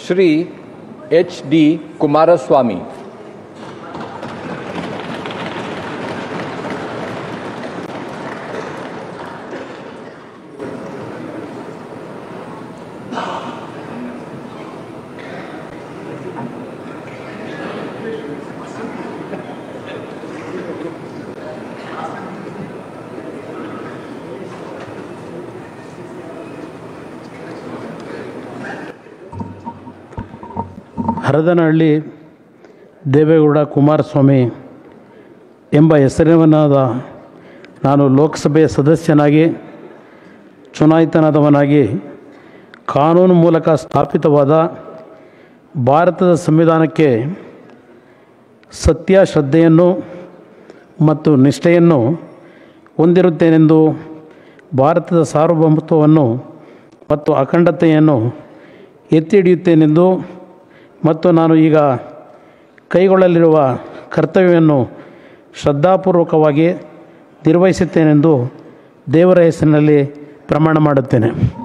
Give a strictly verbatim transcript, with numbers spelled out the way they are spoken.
Shri H D Kumaraswamy. Haradanahalli Deve Gowda Kumaraswamy ಎಂಬ ಹೆಸರಿನವನಾದ ನಾನು ಲೋಕಸಭೆಯ ಸದಸ್ಯನಾಗಿ ಚುನಾಯಿತನಾದವನಾಗಿ ಕಾನೂನು ಮೂಲಕ ಸ್ಥಾಪಿತವಾದ ಭಾರತದ ಸಂವಿಧಾನಕ್ಕೆ ಸತ್ಯ, ಶ್ರದ್ಧೆಯನ್ನು ಮತ್ತು ನಿಷ್ಠೆಯನ್ನು ಹೊಂದಿರುತ್ತೇನೆಂದು, ಭಾರತದ ಸಾರ್ವಭೌಮತ್ವವನ್ನು ಮತ್ತು ಅಖಂಡತೆಯನ್ನು ಎತ್ತಿ ಹಿಡಿಯುತ್ತೇನೆಂದು ಮತ್ತು ನಾನು ಈಗ ಕೈಗೊಳ್ಳಲಿರುವ ಕರ್ತವ್ಯವನ್ನು ಶ್ರದ್ಧಾಪೂರ್ವಕವಾಗಿ ನಿರ್ವಹಿಸುತ್ತೇನೆಂದು ದೇವರ ಹೆಸರಿನಲ್ಲಿ ಪ್ರಮಾಣ ಮಾಡುತ್ತೇನೆ.